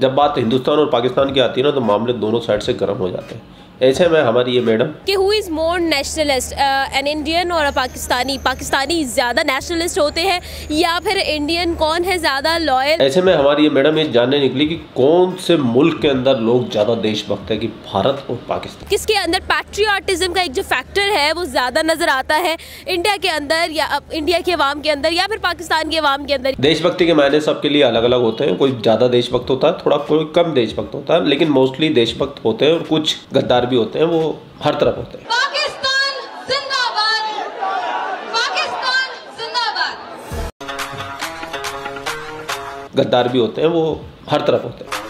जब बात हिंदुस्तान और पाकिस्तान की आती है ना, तो मामले दोनों साइड से गर्म हो जाते हैं। ऐसे में हमारी ये मैडम कि who is more nationalist, an Indian और पाकिस्तानी ज़्यादा नेशनलिस्ट होते हैं या फिर इंडियन कौन है ज़्यादा लॉयल। ऐसे में हमारी ये मैडम ये जानने निकली कि कौन से मुल्क के अंदर लोग ज़्यादा देशभक्त है, कि भारत और पाकिस्तान। किसके अंदर पैट्रियाटिज्म का एक जो फैक्टर है वो ज़्यादा नज़र आता है, इंडिया के अंदर या इंडिया के अवाम के अंदर या फिर पाकिस्तान के अवाम के अंदर। देशभक्ति के मायने सबके लिए अलग अलग होते हैं। कोई ज़्यादा देशभक्त होता है, थोड़ा कोई कम देशभक्त होता है, लेकिन मोस्टली देशभक्त होते हैं और कुछ गद्दार भी होते हैं, वो हर तरफ होते हैं। पाकिस्तान जिंदाबाद, पाकिस्तान जिंदाबाद। गद्दार भी होते हैं, वो हर तरफ होते हैं।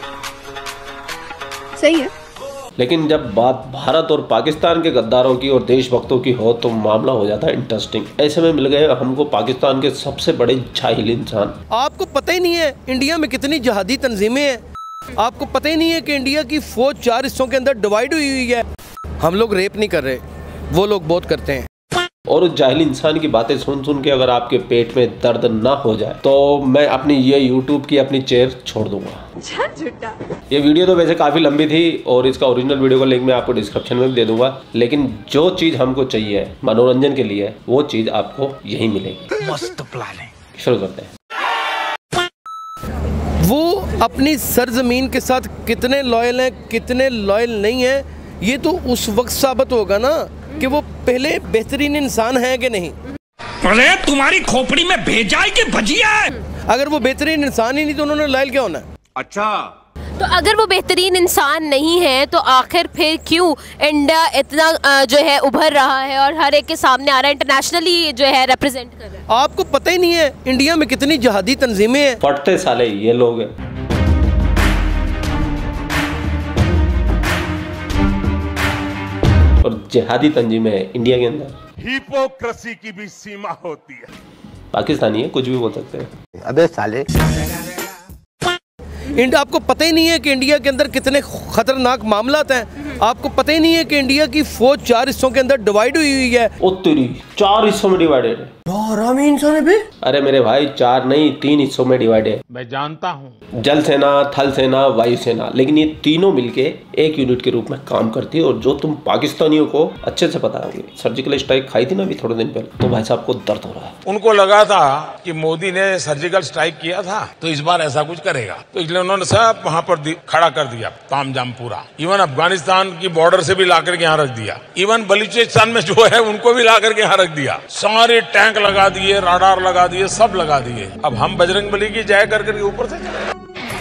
सही है। लेकिन जब बात भारत और पाकिस्तान के गद्दारों की और देशभक्तों की हो तो मामला हो जाता है इंटरेस्टिंग। ऐसे में मिल गए हमको पाकिस्तान के सबसे बड़े जाहिल इंसान। आपको पता ही नहीं है इंडिया में कितनी जहादी तंजीमें हैं। आपको पता ही नहीं है कि इंडिया की फौज 4 हिस्सों के अंदर डिवाइड हुई है। हम लोग रेप नहीं कर रहे, वो लोग बहुत करते हैं। और उस जाहिल इंसान की बातें सुन सुन के अगर आपके पेट में दर्द ना हो जाए तो मैं अपनी ये YouTube की अपनी चेयर छोड़ दूंगा। ये वीडियो तो वैसे काफ़ी लंबी थी और इसका ओरिजिनल वीडियो का लिंक मैं आपको डिस्क्रिप्शन में भी दे दूंगा, लेकिन जो चीज़ हमको चाहिए मनोरंजन के लिए वो चीज़ आपको यही मिलेगी। मस्त प्लान है। शुरू करते हैं। वो अपनी सरजमीन के साथ कितने लॉयल हैं, कितने लॉयल नहीं हैं, ये तो उस वक्त साबित होगा ना कि वो पहले बेहतरीन इंसान हैं कि नहीं। अरे तुम्हारी खोपड़ी में भेजा है कि भजिया है? अगर वो बेहतरीन इंसान ही नहीं तो उन्होंने लॉयल क्या होना है? अच्छा, तो अगर वो बेहतरीन इंसान नहीं है तो आखिर फिर क्यों इंडिया इतना जो है उभर रहा है और हर एक के सामने आ रहा है, इंटरनेशनली जो है रिप्रेजेंट कर रहा है। आपको पता ही नहीं है इंडिया में कितनी जहादी तंजीमें हैं। फटते साले ये लोग हैं। और जिहादी तंजीमें है इंडिया के अंदर। हिपोक्रेसी की भी सीमा होती है। पाकिस्तानी है, कुछ भी बोल सकते हैं। अबे साले, आपको पता ही नहीं है कि इंडिया के अंदर कितने खतरनाक मामलात हैं। आपको पता ही नहीं है कि इंडिया की फौज 4 हिस्सों के अंदर डिवाइड हुई है। ओ तेरी, 4 हिस्सों में डिवाइडेड है। इंसान है बे। अरे मेरे भाई 4 नहीं 3 हिस्सों में डिवाइडेड है। मैं जानता हूँ। जल सेना, थल सेना, वायु सेना, लेकिन ये तीनों मिलके एक यूनिट के रूप में काम करती है। और जो तुम पाकिस्तानियों को अच्छे से पता होगी, सर्जिकल स्ट्राइक खाई थी ना अभी थोड़े दिन पहले, तो भाई साहब को दर्द हो रहा है। उनको लगा था कि मोदी ने सर्जिकल स्ट्राइक किया था तो इस बार ऐसा कुछ करेगा, तो इसलिए उन्होंने सब वहाँ पर खड़ा कर दिया तामझाम पूरा। इवन अफगानिस्तान की बॉर्डर से भी ला करके यहाँ रख दिया। इवन बलूचिस्तान में जो है उनको भी ला करके यहाँ रख दिया। सारे टैंक लगा दिए, राडार लगा दिए, सब लगा दिए। अब हम बजरंगबली की जय कर करके ऊपर से चले।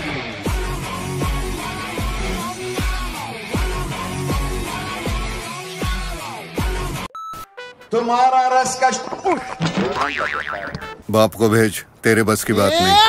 तुम्हारा रस का बाप को भेज, तेरे बस की बात नहीं।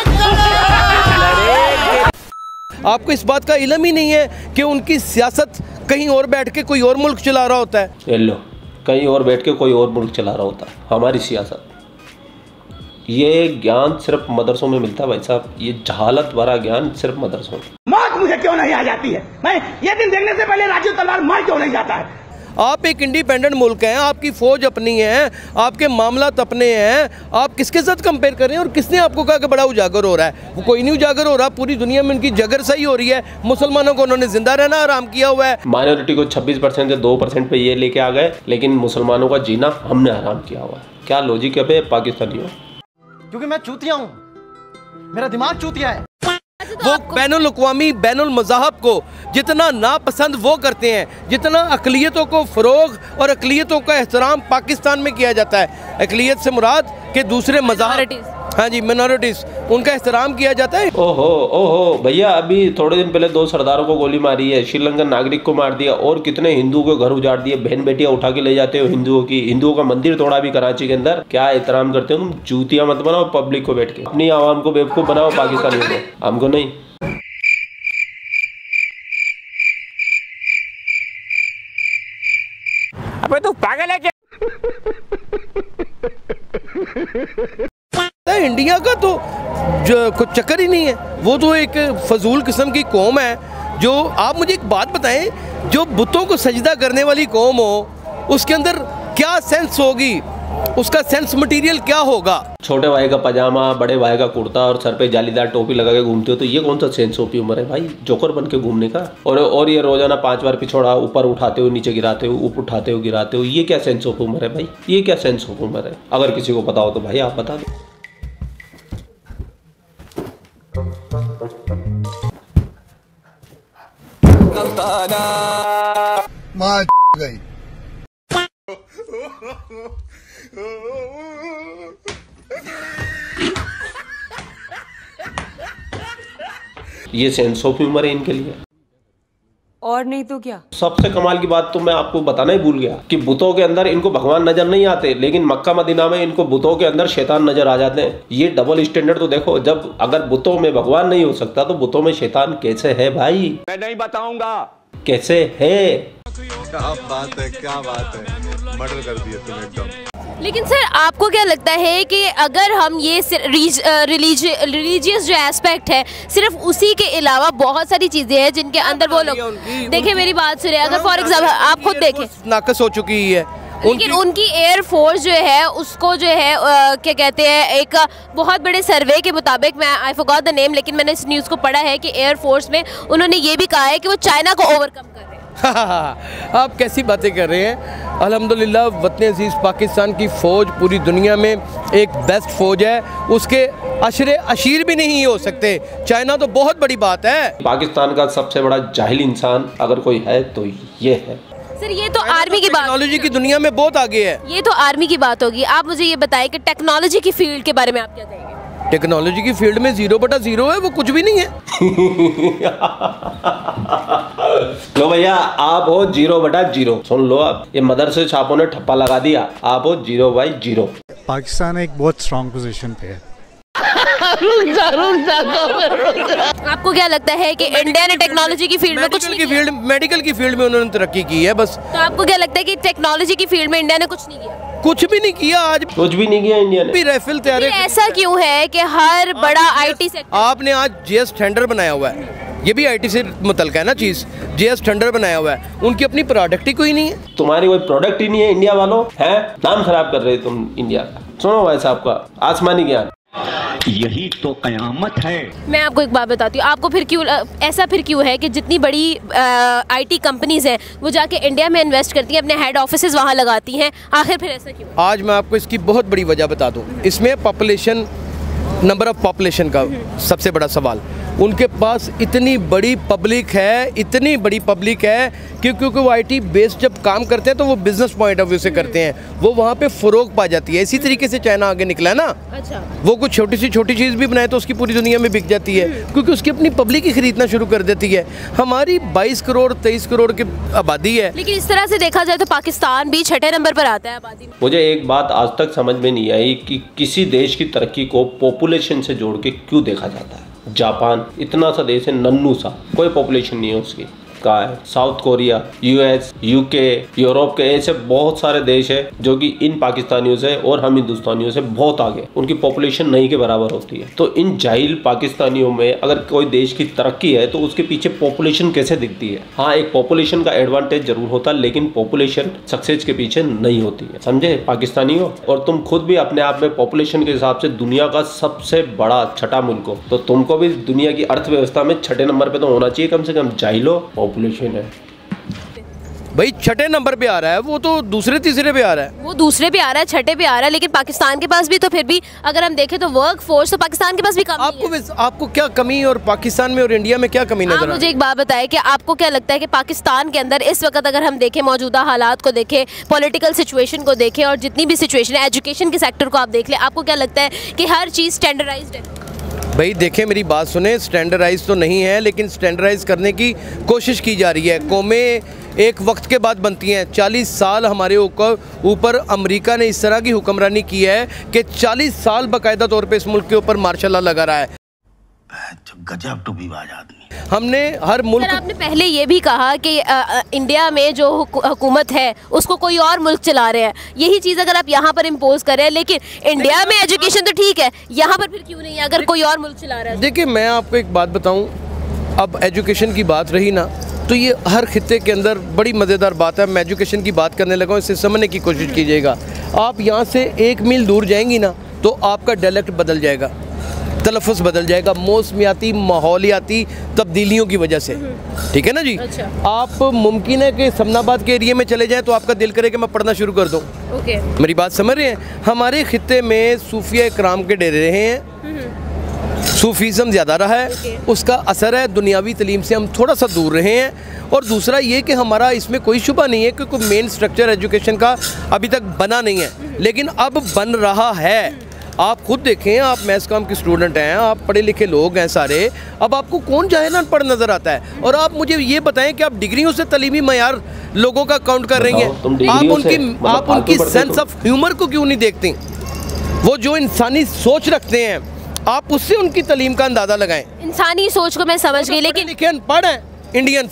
आपको इस बात का इल्म ही नहीं है कि उनकी सियासत कहीं और बैठ के कोई और मुल्क चला रहा होता है। ये लो, कहीं और बैठ के कोई और मुल्क चला रहा होता है। हमारी सियासत, ये ज्ञान सिर्फ मदरसों में मिलता है भाई साहब। ये जहालत भरा ज्ञान सिर्फ मदरसों में। मौत मुझे क्यों नहीं आ जाती है? मैं ये दिन देखने से पहले राजीव तलवार मर क्यों नहीं जाता है? आप एक इंडिपेंडेंट मुल्क हैं, आपकी फौज अपनी है, आपके मामलात अपने हैं। आप किसके साथ कंपेयर कर रहे हैं? और किसने आपको कहा कि बड़ा उजागर हो रहा है? वो कोई नहीं उजागर हो रहा, पूरी दुनिया में उनकी जगर सही हो रही है। मुसलमानों को उन्होंने जिंदा रहना आराम किया हुआ है। माइनॉरिटी को 26% से 2% पे ये लेके आ गए, लेकिन मुसलमानों का जीना हमने आराम किया हुआ है। क्या लॉजिक है बे पाकिस्तानियों? क्योंकि मैं चूतिया हूँ, मेरा दिमाग चूतिया है। वो बैनुल अक़वामी बैनुल मज़ाहब को जितना नापसंद वो करते हैं, जितना अक़लियतों को फ़रोग़ और अक़लियतों का एहतराम पाकिस्तान में किया जाता है। अक़लियत से मुराद के दूसरे मज़ाहब, हाँ जी, मिनॉरिटीज़, उनका एहतराम किया जाता है। ओहो ओहो भैया, अभी थोड़े दिन पहले 2 सरदारों को गोली मारी है, श्रीलंकन नागरिक को मार दिया, और कितने हिंदुओं के घर उजाड़ दिए, बहन बेटियां उठा के ले जाते हो हिंदुओं का मंदिर तोड़ा भी कराची के अंदर। क्या एहतराम करते हो तुम? जूतियां मत बनाओ पब्लिक को बैठ के, अपनी आवाम को बेवकूफ बनाओ, पाकिस्तानियों को, हमको नहीं। अबे तू पागल है क्या? इंडिया का तो कुछ चक्कर ही नहीं है। वो तो एक फजूल किस्म की कौम है। जो आप मुझे एक बात बताएं, जो बुतों को सजदा करने वाली कौम हो, उसके अंदर क्या सेंस होगी उसका सेंस मटेरियल क्या होगा। छोटे भाई का पजामा, बड़े भाई का कुर्ता और सर पे जालीदार टोपी लगा के घूमते हो तो ये कौन सा सेंस ऑफ ह्यूमर है भाई, जोकर बन के घूमने का। और ये रोजाना 5 बार पिछोड़ा ऊपर उठाते हो, नीचे गिराते हो, ऊपर उठाते हो, गिराते हो, ये क्या सेंस ऑफ ह्यूमर है भाई, ये क्या सेंस ऑफ ह्यूमर है। अगर किसी को पता हो तो भाई आप बता दो। माँ गई। ये सेंस ऑफ ह्यूमर है इनके लिए, और नहीं तो क्या। सबसे कमाल की बात तो मैं आपको बताना ही भूल गया कि बुतों के अंदर इनको भगवान नजर नहीं आते, लेकिन मक्का मदीना में इनको बुतों के अंदर शैतान नजर आ जाते हैं। ये डबल स्टैंडर्ड तो देखो, जब अगर बुतों में भगवान नहीं हो सकता तो बुतों में शैतान कैसे है भाई, मैं नहीं बताऊंगा कैसे है। क्या बात है, क्या बात है, मर्डर कर दिया तुम एकदम। लेकिन सर आपको क्या लगता है कि अगर हम ये रिलीजियस जो एस्पेक्ट है, सिर्फ उसी के अलावा बहुत सारी चीज़ें हैं जिनके अंदर वो लोग, देखिए मेरी बात सुनिए, अगर फॉर एग्जाम्पल आप खुद देखें नाकस हो चुकी है, लेकिन उनकी एयरफोर्स जो है उसको जो है क्या कहते हैं, एक बहुत बड़े सर्वे के मुताबिक, मैं आई फॉरगॉट द नेम, लेकिन मैंने इस न्यूज़ को पढ़ा है कि एयरफोर्स में उन्होंने ये भी कहा है कि वो चाइना को ओवरकम कर रहे हैं। आप कैसी बातें कर रहे हैं। अल्हम्दुलिल्लाह वतन अजीज़ पाकिस्तान की फ़ौज पूरी दुनिया में एक बेस्ट फ़ौज है, उसके अशरे अशीर भी नहीं हो सकते। चाइना तो बहुत बड़ी बात है। पाकिस्तान का सबसे बड़ा जाहिल इंसान अगर कोई है तो ये है। सर ये तो आर्मी की बात, टेक्नोलॉजी की दुनिया में बहुत आगे है। ये तो आर्मी की बात होगी। आप मुझे ये बताएं कि टेक्नोलॉजी की फील्ड के बारे में आप क्या कहेंगे। टेक्नोलॉजी की फील्ड में 0/0 है, वो कुछ भी नहीं है। लो भैया, आप हो 0/0। सुन लो, आप ये मदरसे छापों ने ठप्पा लगा दिया, आप हो 0/0। पाकिस्तान एक बहुत स्ट्रॉन्ग पोजीशन पे है। आपको क्या लगता है कि इंडिया ने टेक्नोलॉजी की फील्ड में कुछ नहीं किया? मेडिकल की फील्ड में उन्होंने तरक्की की है बस। तो आपको क्या लगता है कि टेक्नोलॉजी की फील्ड में इंडिया ने कुछ नहीं किया? कुछ भी नहीं किया, आज कुछ भी नहीं किया इंडिया ने। राइफल तैयार है। ऐसा क्यों है कि हर बड़ा आईटी सेक्टर, आपने आज जेएस टेंडर बनाया हुआ है, ये भी आईटी से मुतल्लिक़ है ना चीज। जेएस टेंडर बनाया हुआ है, उनकी अपनी प्रोडक्ट ही कोई नहीं है। तुम्हारी कोई प्रोडक्ट ही नहीं है इंडिया वालों, है नाम खराब कर रहे तुम इंडिया का। सुनो भाई साहब का आसमानी ज्ञान, यही तो कयामत है। मैं आपको एक बात बताती हूँ, आपको फिर क्यों ऐसा फिर क्यों है कि जितनी बड़ी आईटी कंपनीज हैं वो जाके इंडिया में इन्वेस्ट करती हैं, अपने हेड ऑफिसेज वहाँ लगाती हैं, आखिर फिर ऐसा क्यों? आज मैं आपको इसकी बहुत बड़ी वजह बता दूँ। इसमें पॉपुलेशन, नंबर ऑफ पॉपुलेशन का सबसे बड़ा सवाल। उनके पास इतनी बड़ी पब्लिक है, इतनी बड़ी पब्लिक है क्योंकि वो आईटी बेस्ड जब काम करते हैं तो वो बिजनेस पॉइंट ऑफ व्यू से करते हैं, वो वहाँ पे फ़रोग पा जाती है। इसी तरीके से चाइना आगे निकला है ना। अच्छा। वो कुछ छोटी सी छोटी चीज़ भी बनाए तो उसकी पूरी दुनिया में बिक जाती है क्योंकि उसकी अपनी पब्लिक ही खरीदना शुरू कर देती है। हमारी 22 करोड़ 23 करोड़ की आबादी है। लेकिन इस तरह से देखा जाए तो पाकिस्तान भी 6ठे नंबर पर आता है आबादी में। मुझे एक बात आज तक समझ में नहीं आई कि किसी देश की तरक्की को पॉपुलेशन से जोड़ के क्यों देखा जाता है। जापान इतना सा देश है, नन्नू सा, कोई पॉपुलेशन नहीं है उसकी। कहाँ है? South Korea, US, UK, Europe के ऐसे बहुत सारे देश है जो कि इन पाकिस्तानियों से और हम हिंदुस्तानियों से बहुत आगे, उनकी पॉपुलेशन नहीं के बराबर होती है। तो इन जाहिल पाकिस्तानियों में अगर कोई देश की तरक्की है तो उसके पीछे पॉपुलेशन कैसे दिखती है। हाँ, एक पॉपुलेशन का एडवांटेज जरूर होता है, लेकिन पॉपुलेशन सक्सेस के पीछे नहीं होती है, समझे पाकिस्तानियों। और तुम खुद भी अपने आप में पॉपुलेशन के हिसाब से दुनिया का सबसे बड़ा छठा मुल्क हो, तो तुमको भी दुनिया की अर्थव्यवस्था में 6ठे नंबर पे तो होना चाहिए कम से कम। जाहिलो पॉपुलेशन है भाई, 6ठे नंबर पे आ रहा है, वो तो दूसरे तीसरे पे आ रहा है। वो दूसरे पे आ रहा है, 6ठे पे आ रहा है, लेकिन पाकिस्तान के पास भी तो फिर भी अगर हम देखें तो वर्क फोर्स तो पाकिस्तान के पास भी कम है। आपको क्या कमी और पाकिस्तान में और इंडिया में क्या कमी नजर? मुझे एक बात बताएं कि आपको क्या लगता है कि पाकिस्तान के अंदर इस वक्त अगर हम देखें, मौजूदा हालात को देखें, पॉलिटिकल सिचुएशन को देखें और जितनी भी सिचुएशन है, एजुकेशन के सेक्टर को आप देख लें, आपको क्या लगता है कि हर चीज़ स्टैंडर्डाइज्ड है? भाई देखें, मेरी बात सुने, स्टैंडर्डाइज तो नहीं है, लेकिन स्टैंडर्डाइज करने की कोशिश की जा रही है। कौमें एक वक्त के बाद बनती हैं। 40 साल हमारे ऊपर अमेरिका ने इस तरह की हुक्मरानी की है कि 40 साल बाकायदा तौर पे इस मुल्क के ऊपर मार्शल लॉ लगा रहा है। गजब टूबीबाज आदमी। हमने हर मुल्क, आपने पहले ये भी कहा कि इंडिया में जो हुकूमत है उसको कोई और मुल्क चला रहे हैं, यही चीज़ अगर आप यहाँ पर इम्पोज कर रहे हैं, लेकिन इंडिया में एजुकेशन तो ठीक है, यहाँ पर फिर क्यों नहीं है अगर कोई और मुल्क चला रहा है? देखिए, मैं आपको एक बात बताऊँ, अब एजुकेशन की बात रही ना, तो ये हर खित्ते के अंदर बड़ी मज़ेदार बात है। मैं एजुकेशन की बात करने लगा हूँ, इसे समझने की कोशिश कीजिएगा। आप यहाँ से 1 मील दूर जाएंगी ना तो आपका डायलेक्ट बदल जाएगा, तलफ़ुज़ बदल जाएगा, मौसमियाती माहौलियाती तब्दीलियों की वजह से, ठीक है ना जी। अच्छा। आप मुमकिन है कि समनाबाद के एरिया में चले जाएं तो आपका दिल करे कि मैं पढ़ना शुरू कर दूं। ओके। मेरी बात समझ रहे हैं? हमारे खित्ते में सूफिया इकराम के डेरे रहे हैं, सूफीज़म ज़्यादा रहा है, उसका असर है। दुनियावी तलीम से हम थोड़ा सा दूर रहे हैं। और दूसरा ये कि हमारा इसमें कोई शुबा नहीं है कि कोई मेन स्ट्रक्चर एजुकेशन का अभी तक बना नहीं है, लेकिन अब बन रहा है। आप खुद देखें, आप मैथ्स कॉम के स्टूडेंट हैं, आप पढ़े लिखे लोग हैं सारे, अब आपको कौन जाहिल अनपढ़ नज़र आता है? और आप मुझे ये बताएं कि आप डिग्रियों से तलीमी मयार लोगों का काउंट कर रही हैं, आप उनकी सेंस ऑफ ह्यूमर को क्यों नहीं देखती? वो जो इंसानी सोच रखते हैं आप उससे उनकी तलीम का अंदाज़ा लगाएं। इंसानी सोच को मैं समझ गई, लेकिन अनपढ़ हैं इंडियन।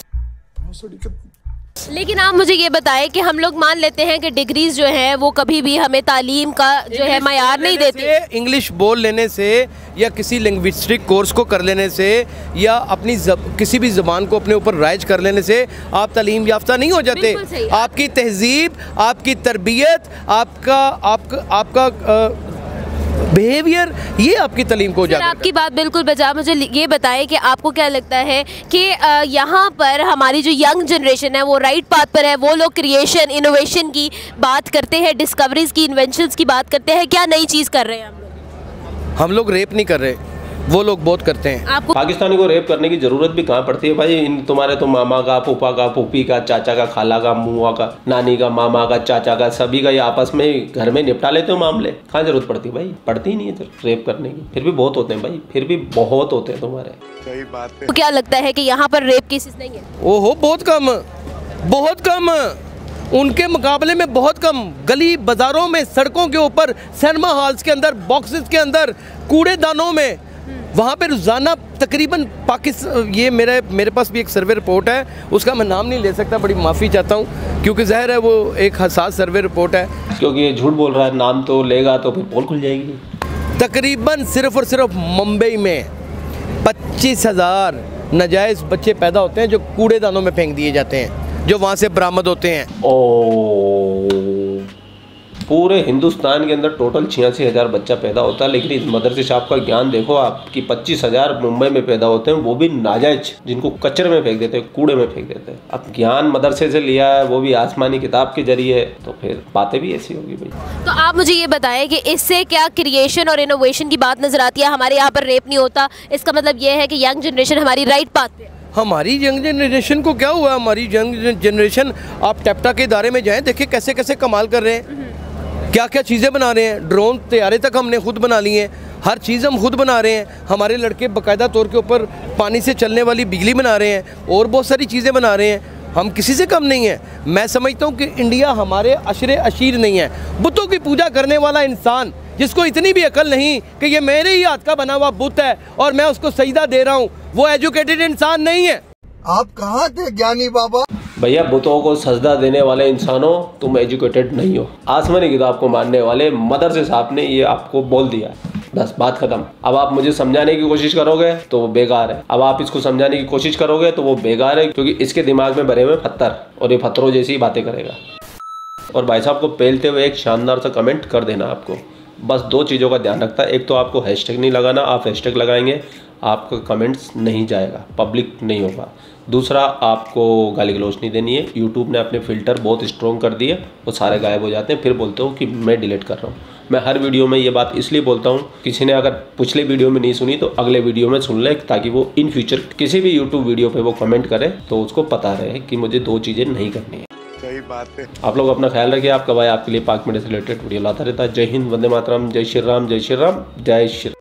लेकिन आप मुझे ये बताएं कि हम लोग मान लेते हैं कि डिग्रीज जो है वो कभी भी हमें तालीम का जो है मयार नहीं देती। इंग्लिश बोल लेने से या किसी लिंग्विस्टिक कोर्स को कर लेने से या अपनी किसी भी ज़बान को अपने ऊपर राइज कर लेने से आप तालीम याफ्ता नहीं हो जाते। आपकी तहजीब, आपकी तरबियत, आपका बिहेवियर, ये आपकी तालीम को उजागर। आपकी बात बिल्कुल बजा। मुझे ये बताएं कि आपको क्या लगता है कि यहाँ पर हमारी जो यंग जनरेशन है वो राइट पाथ पर है? वो लोग क्रिएशन, इनोवेशन की बात करते हैं, डिस्कवरीज की, इन्वेंशंस की बात करते हैं, क्या नई चीज़ कर रहे हैं हम लोग? रेप नहीं कर रहे, वो लोग बहुत करते हैं। आपको पाकिस्तानी को रेप करने की जरूरत भी कहाँ पड़ती है भाई? इन तुम्हारे तो मामा का, फूफा का, फूफी का, चाचा का, खाला का, मुआ का, नानी का, मामा का, चाचा का, सभी का ये आपस में घर में निपटा लेते हो मामले। कहाँ जरूरत पड़ती है भाई? पड़ती ही नहीं है तो रेप करने की। फिर भी बहुत होते हैं भाई, फिर भी बहुत होते हैं तुम्हारे। सही बात है। तो क्या लगता है कि यहाँ पर रेप केसेस नहीं है? ओहो, बहुत कम, बहुत कम, उनके मुकाबले में बहुत कम। गली बाजारों में, सड़कों के ऊपर, सिनेमा हॉल्स के अंदर, बॉक्सेस के अंदर, कूड़ेदानों में, वहाँ पे रोज़ाना तकरीबन ये मेरे पास भी एक सर्वे रिपोर्ट है, उसका मैं नाम नहीं ले सकता, बड़ी माफ़ी चाहता हूँ, क्योंकि ज़ाहिर है वो एक हसास सर्वे रिपोर्ट है। क्योंकि ये झूठ बोल रहा है, नाम तो लेगा तो फिर पोल खुल जाएगी। तकरीबन सिर्फ और सिर्फ मुंबई में 25,000 नाजायज़ बच्चे पैदा होते हैं जो कूड़ेदानों में फेंक दिए जाते हैं, जो वहाँ से बरामद होते हैं। पूरे हिंदुस्तान के अंदर टोटल 86,000 बच्चा पैदा होता है, लेकिन इस मदरसे साहब का ज्ञान देखो आपकी 25,000 मुंबई में पैदा होते हैं, वो भी नाजायज, जिनको कचरे में फेंक देते हैं, कूड़े में फेंक देते हैं। अब ज्ञान मदरसे से लिया है, वो भी आसमानी किताब के जरिए, तो फिर बातें भी ऐसी होगी भाई। तो आप मुझे ये बताएं कि इससे क्या क्रिएशन और इनोवेशन की बात नजर आती है? हमारे यहाँ पर रेप नहीं होता, इसका मतलब ये है कि यंग जनरेशन हमारी राइट पाथ पे है। हमारी यंग जनरेशन को क्या हुआ? हमारी यंग जनरेशन, आप टेप्टा के इदारे में जाएं, देखिए कैसे कैसे कमाल कर रहे हैं, क्या क्या चीज़ें बना रहे हैं। ड्रोन तैयारे तक हमने खुद बना लिए हैं, हर चीज़ हम खुद बना रहे हैं। हमारे लड़के बाकायदा तौर के ऊपर पानी से चलने वाली बिजली बना रहे हैं और बहुत सारी चीज़ें बना रहे हैं। हम किसी से कम नहीं हैं। मैं समझता हूँ कि इंडिया हमारे अशरे अशीर नहीं है। बुतों की पूजा करने वाला इंसान जिसको इतनी भी अकल नहीं कि ये मेरे ही हाथ का बना हुआ बुत है और मैं उसको सजदा दे रहा हूँ, वो एजुकेटेड इंसान नहीं है। आप कहाँ थे ज्ञानी बाबा? भैया, बुतों को सजदा देने वाले इंसानों, तुम एजुकेटेड नहीं हो। आसमानी किताब को मानने वाले मदरसे साहब ने ये आपको बोल दिया, बस बात खत्म। अब आप मुझे समझाने की कोशिश करोगे तो वो बेकार है, अब आप इसको समझाने की कोशिश करोगे तो वो बेकार है, क्योंकि इसके दिमाग में भरे हुए पत्थर, और ये पत्थरों जैसी ही बातें करेगा। और भाई साहब को पहलते हुए एक शानदार सा कमेंट कर देना आपको, बस 2 चीज़ों का ध्यान रखता है। एक तो आपको हैशटैग नहीं लगाना, आप हैशटैग लगाएंगे आपका कमेंट्स नहीं जाएगा, पब्लिक नहीं होगा। दूसरा, आपको गाली गलौज नहीं देनी है। यूट्यूब ने अपने फ़िल्टर बहुत स्ट्रॉन्ग कर दिए, वो सारे गायब हो जाते हैं, फिर बोलते हो कि मैं डिलीट कर रहा हूँ। मैं हर वीडियो में ये बात इसलिए बोलता हूँ, किसी ने अगर पिछले वीडियो में नहीं सुनी तो अगले वीडियो में सुन ले, ताकि वो इन फ्यूचर किसी भी यूट्यूब वीडियो पे वो कमेंट करे तो उसको पता रहे कि मुझे 2 चीज़ें नहीं करनी है। सही बात है। आप लोग अपना ख्याल रखिए। आपका भाई आपके लिए पाक मीडिया से रिलेटेड वीडियो लाता रहता है। जय हिंद, वंदे मातरम, जय श्री राम, जय श्री राम, जय श्री।